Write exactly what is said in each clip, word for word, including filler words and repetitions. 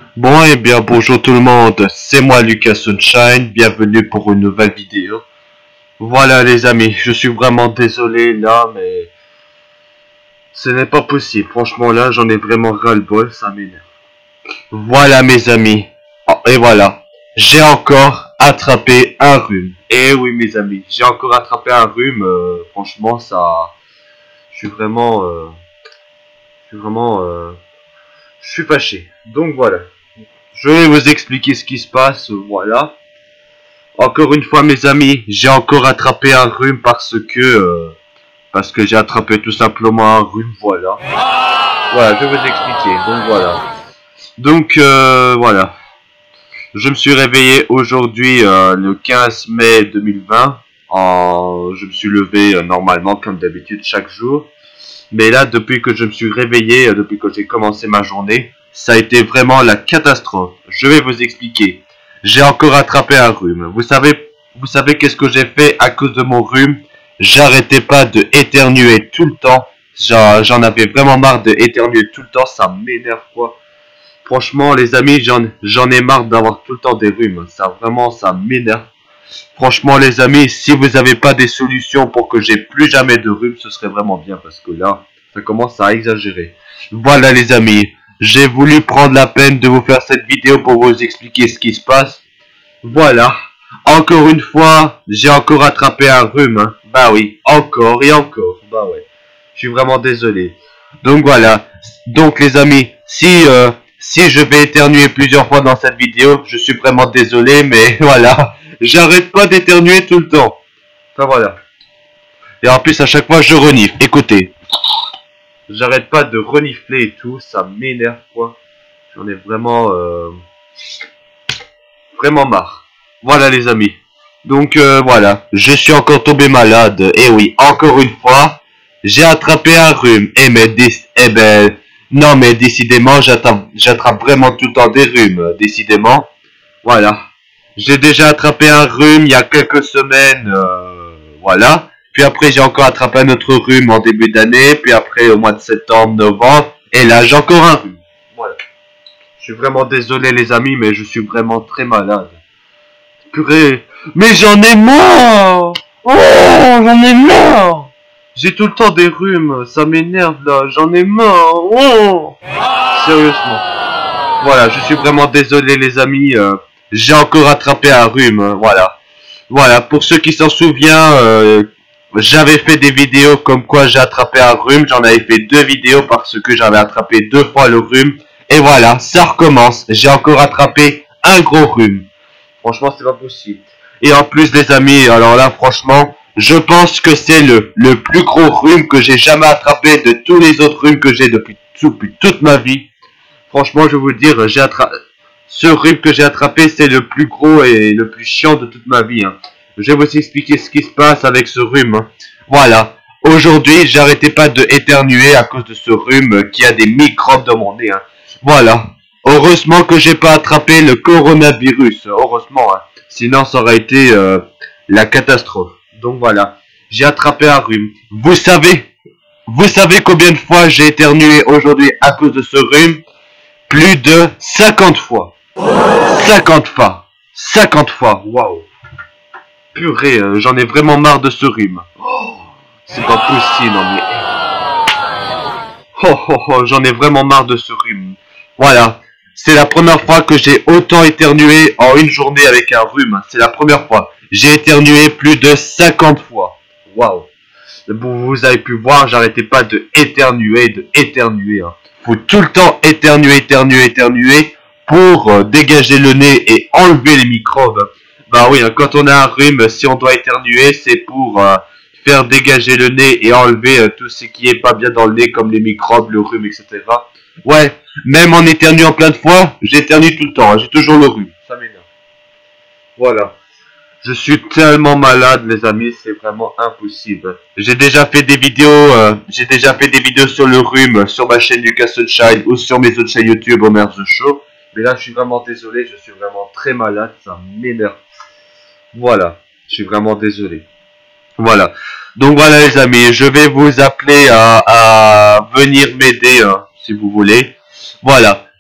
Bon et bien bonjour tout le monde, c'est moi Lucas Sunshine, bienvenue pour une nouvelle vidéo. Voilà les amis, je suis vraiment désolé là mais ce n'est pas possible, franchement là j'en ai vraiment ras-le-bol, ça m'énerve. Voilà mes amis, oh, et voilà, j'ai encore attrapé un rhume. Et oui mes amis, j'ai encore attrapé un rhume, euh, franchement ça... Je suis vraiment... Euh, je suis vraiment... Euh, je suis fâché, donc voilà. Je vais vous expliquer ce qui se passe, voilà. Encore une fois mes amis, j'ai encore attrapé un rhume parce que... Euh, parce que j'ai attrapé tout simplement un rhume, voilà. Voilà, je vais vous expliquer, donc voilà. Donc euh, voilà. Je me suis réveillé aujourd'hui euh, le quinze mai deux mille vingt. En... Je me suis levé euh, normalement comme d'habitude chaque jour. Mais là, depuis que je me suis réveillé, euh, depuis que j'ai commencé ma journée, ça a été vraiment la catastrophe. Je vais vous expliquer. J'ai encore attrapé un rhume. Vous savez, vous savez qu'est-ce que j'ai fait à cause de mon rhume? J'arrêtais pas de éternuer tout le temps. J'en avais vraiment marre de éternuer tout le temps. Ça m'énerve quoi. Franchement, les amis, j'en j'en ai marre d'avoir tout le temps des rhumes. Ça vraiment, ça m'énerve. Franchement, les amis, si vous n'avez pas des solutions pour que j'ai plus jamais de rhume, ce serait vraiment bien parce que là, ça commence à exagérer. Voilà, les amis. J'ai voulu prendre la peine de vous faire cette vidéo pour vous expliquer ce qui se passe. Voilà. Encore une fois, j'ai encore attrapé un rhume. Hein. Bah oui, encore et encore. Bah ouais. Je suis vraiment désolé. Donc voilà. Donc les amis, si euh, si je vais éternuer plusieurs fois dans cette vidéo, je suis vraiment désolé, mais voilà. J'arrête pas d'éternuer tout le temps. Enfin voilà. Et en plus à chaque fois je renifle. Écoutez. J'arrête pas de renifler et tout, ça m'énerve quoi. J'en ai vraiment euh, vraiment marre. Voilà les amis. Donc euh, voilà, je suis encore tombé malade. Et oui, encore une fois, j'ai attrapé un rhume. Et mais eh ben non mais décidément, j'attrape vraiment tout le temps des rhumes, décidément. Voilà. J'ai déjà attrapé un rhume il y a quelques semaines, euh, voilà. Puis après j'ai encore attrapé un autre rhume en début d'année, puis après au mois de septembre, novembre, et là j'ai encore un rhume. Voilà. Je suis vraiment désolé les amis, mais je suis vraiment très malade. Purée, mais j'en ai marre. Oh, j'en ai marre. J'ai tout le temps des rhumes, ça m'énerve là, j'en ai marre. Oh. Sérieusement. Voilà, je suis vraiment désolé les amis, euh, j'ai encore attrapé un rhume, voilà. Voilà, pour ceux qui s'en souviennent, euh, j'avais fait des vidéos comme quoi j'ai attrapé un rhume. J'en avais fait deux vidéos parce que j'avais attrapé deux fois le rhume. Et voilà, ça recommence. J'ai encore attrapé un gros rhume. Franchement, c'est pas possible. Et en plus, les amis, alors là, franchement, je pense que c'est le, le plus gros rhume que j'ai jamais attrapé de tous les autres rhumes que j'ai depuis, depuis toute ma vie. Franchement, je vais vous dire, j'ai attrapé... Ce rhume que j'ai attrapé, c'est le plus gros et le plus chiant de toute ma vie. Hein. Je vais vous expliquer ce qui se passe avec ce rhume. Hein. Voilà. Aujourd'hui, j'arrêtais pas de éternuer à cause de ce rhume qui a des microbes dans mon nez. Hein. Voilà. Heureusement que j'ai pas attrapé le coronavirus. Heureusement. Hein. Sinon, ça aurait été euh, la catastrophe. Donc voilà. J'ai attrapé un rhume. Vous savez, vous savez combien de fois j'ai éternué aujourd'hui à cause de ce rhume? Plus de cinquante fois. cinquante fois. cinquante fois. Waouh. Purée, euh, j'en ai vraiment marre de ce rhume. Oh, c'est pas possible, non mais... Oh, oh, oh, j'en ai vraiment marre de ce rhume. Voilà. C'est la première fois que j'ai autant éternué en une journée avec un rhume. C'est la première fois. J'ai éternué plus de cinquante fois. Waouh. Vous avez pu voir, j'arrêtais pas de éternuer, de éternuer. Hein. Faut tout le temps éternuer, éternuer, éternuer pour euh, dégager le nez et enlever les microbes. Bah oui, hein, quand on a un rhume, si on doit éternuer, c'est pour euh, faire dégager le nez et enlever euh, tout ce qui est pas bien dans le nez, comme les microbes, le rhume, et cetera. Ouais, même en éternuant plein de fois, j'éternue tout le temps, hein, j'ai toujours le rhume. Ça m'énerve. Voilà. Je suis tellement malade, les amis, c'est vraiment impossible. J'ai déjà fait des vidéos, euh, j'ai déjà fait des vidéos sur le rhume, sur ma chaîne Lucas Sunshine ou sur mes autres chaînes YouTube, Homer The Show. Mais là, je suis vraiment désolé, je suis vraiment très malade, ça m'énerve. Voilà, je suis vraiment désolé. Voilà. Donc voilà, les amis, je vais vous appeler à, à venir m'aider, hein, si vous voulez. Voilà.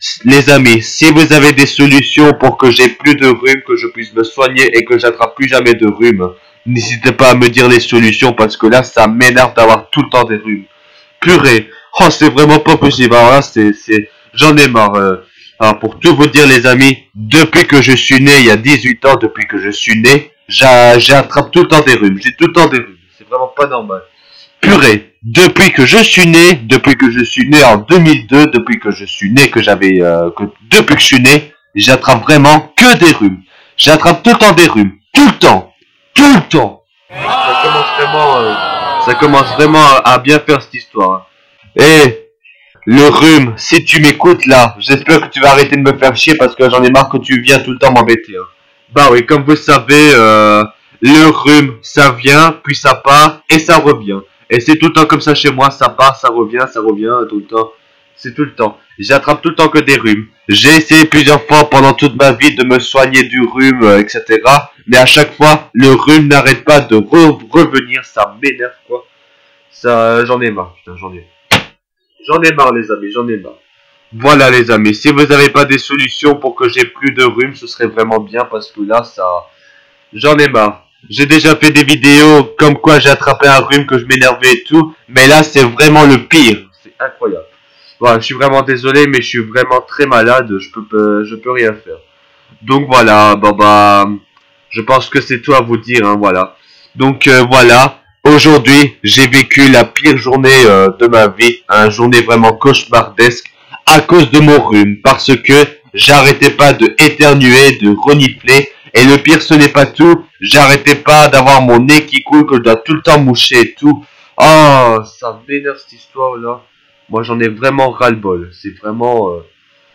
les amis, si vous avez des solutions pour que j'ai plus de rhume, que je puisse me soigner et que j'attrape plus jamais de rhume, n'hésitez pas à me dire les solutions parce que là, ça m'énerve d'avoir tout le temps des rhumes. Purée, oh, c'est vraiment pas possible. Alors là, c'est, c'est, j'en ai marre. Euh. Alors, pour tout vous dire, les amis, depuis que je suis né, il y a dix-huit ans, depuis que je suis né, j'attrape tout le temps des rhumes. J'ai tout le temps des rhumes. C'est vraiment pas normal. Purée, depuis que je suis né, depuis que je suis né en deux mille deux, depuis que je suis né, que j'avais, euh, que depuis que je suis né, j'attrape vraiment que des rhumes. J'attrape tout le temps des rhumes. Tout le temps. Tout le temps. Ça commence vraiment, euh, ça commence vraiment à, à bien faire cette histoire. Et le rhume, si tu m'écoutes là, j'espère que tu vas arrêter de me faire chier parce que j'en ai marre que tu viens tout le temps m'embêter. Hein. Bah oui, comme vous savez, euh, le rhume, ça vient, puis ça part, et ça revient. Et c'est tout le temps comme ça chez moi, ça part, ça revient, ça revient, tout le temps. C'est tout le temps. J'attrape tout le temps que des rhumes. J'ai essayé plusieurs fois pendant toute ma vie de me soigner du rhume, euh, et cetera. Mais à chaque fois, le rhume n'arrête pas de re revenir, ça m'énerve quoi. Ça, j'en ai marre, putain, j'en ai. J'en ai marre les amis, j'en ai marre. Voilà les amis, si vous n'avez pas des solutions pour que j'ai plus de rhume, ce serait vraiment bien parce que là, ça... J'en ai marre. J'ai déjà fait des vidéos comme quoi j'ai attrapé un rhume, que je m'énervais et tout. Mais là, c'est vraiment le pire. C'est incroyable. Voilà, je suis vraiment désolé, mais je suis vraiment très malade. Je peux, je peux rien faire. Donc voilà, bah bah... Je pense que c'est tout à vous dire, hein, voilà. Donc euh, voilà. Aujourd'hui, j'ai vécu la pire journée euh, de ma vie, une journée vraiment cauchemardesque à cause de mon rhume, parce que j'arrêtais pas de éternuer, de renifler, et le pire ce n'est pas tout, j'arrêtais pas d'avoir mon nez qui coule, que je dois tout le temps moucher et tout. Oh, ça m'énerve cette histoire là. Moi j'en ai vraiment ras-le-bol, c'est vraiment... Euh,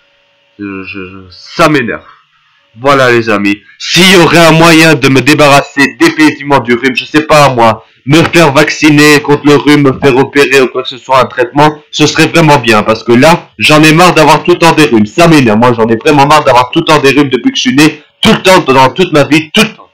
je, je, je, ça m'énerve. Voilà les amis, s'il y aurait un moyen de me débarrasser définitivement du rhume, je sais pas moi, me faire vacciner contre le rhume, me faire opérer ou quoi que ce soit, un traitement, ce serait vraiment bien. Parce que là, j'en ai marre d'avoir tout le temps des rhumes. Ça m'énerve, moi j'en ai vraiment marre d'avoir tout le temps des rhumes depuis que je suis né. Tout le temps, dans toute ma vie, tout le temps.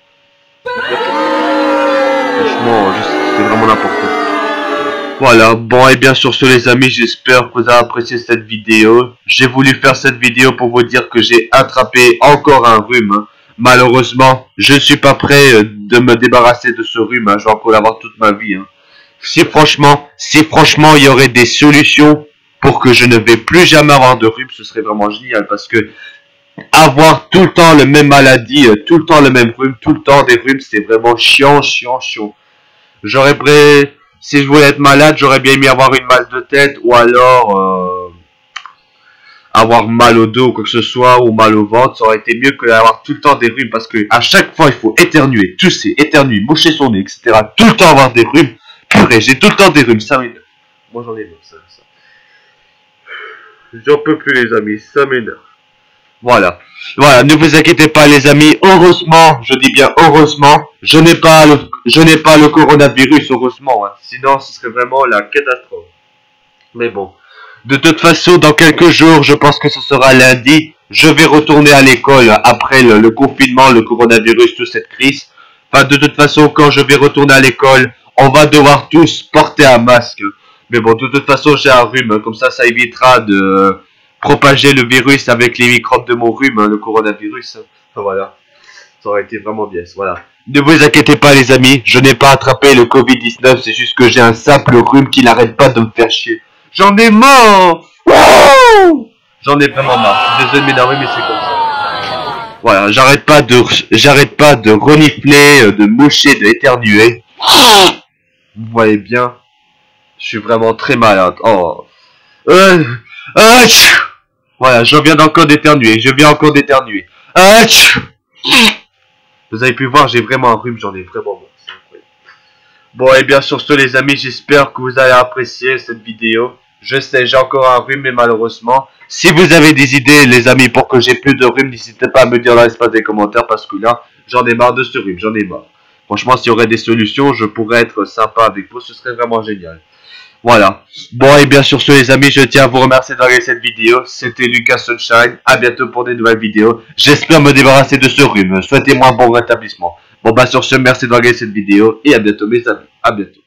Franchement, c'est vraiment n'importe quoi. Voilà, bon et bien sur ce les amis, j'espère que vous avez apprécié cette vidéo. J'ai voulu faire cette vidéo pour vous dire que j'ai attrapé encore un rhume. Hein. Malheureusement, je ne suis pas prêt de me débarrasser de ce rhume. Hein. Je vais encore l'avoir toute ma vie. Hein. Si franchement, si franchement il y aurait des solutions pour que je ne vais plus jamais avoir de rhume, ce serait vraiment génial. Parce que avoir tout le temps la même maladie, tout le temps le même rhume, tout le temps des rhumes, c'est vraiment chiant, chiant, chiant. J'aurais prêt... Si je voulais être malade, j'aurais bien aimé avoir une mal de tête ou alors euh, avoir mal au dos ou quoi que ce soit ou mal au ventre. Ça aurait été mieux que d'avoir tout le temps des rhumes parce que à chaque fois il faut éternuer, tousser, éternuer, moucher son nez, et cetera. Tout le temps avoir des rhumes. Purée, j'ai tout le temps des rhumes. Ça m'énerve. Moi j'en ai marre, ça, ça. J'en peux plus les amis, ça m'énerve. Voilà. Voilà, ne vous inquiétez pas les amis, heureusement, je dis bien heureusement, je n'ai pas le, je n'ai pas le coronavirus, heureusement, hein. Sinon ce serait vraiment la catastrophe. Mais bon, de toute façon, dans quelques jours, je pense que ce sera lundi, je vais retourner à l'école après le, le confinement, le coronavirus, toute cette crise. Enfin, de toute façon, quand je vais retourner à l'école, on va devoir tous porter un masque. Mais bon, de toute façon, j'ai un rhume, comme ça, ça évitera de... propager le virus avec les microbes de mon rhume, hein, le coronavirus. Enfin, voilà. Ça aurait été vraiment bien. Voilà. Ne vous inquiétez pas les amis, je n'ai pas attrapé le Covid dix-neuf, c'est juste que j'ai un simple rhume qui n'arrête pas de me faire chier. J'en ai marre. J'en ai vraiment marre. Je suis désolé de m'énerver, mais c'est comme ça. Voilà, j'arrête pas de j'arrête pas de renifler, de moucher, d'éternuer. Vous voyez bien, je suis vraiment très malade. Oh. Euh, euh, Voilà, je viens encore d'éternuer, je viens encore d'éternuer. Vous avez pu voir, j'ai vraiment un rhume, j'en ai vraiment marre. Bon, et bien sur ce les amis, j'espère que vous avez apprécié cette vidéo. Je sais, j'ai encore un rhume, mais malheureusement, si vous avez des idées les amis pour que j'ai plus de rhume, n'hésitez pas à me dire dans l'espace des commentaires, parce que là, j'en ai marre de ce rhume, j'en ai marre. Franchement, s'il y aurait des solutions, je pourrais être sympa avec vous, ce serait vraiment génial. Voilà. Bon et bien sur ce les amis, je tiens à vous remercier d'avoir regardé cette vidéo. C'était Lucas Sunshine. À bientôt pour des nouvelles vidéos. J'espère me débarrasser de ce rhume. Souhaitez-moi un bon rétablissement. Bon bah sur ce, merci d'avoir regardé cette vidéo et à bientôt mes amis. À bientôt.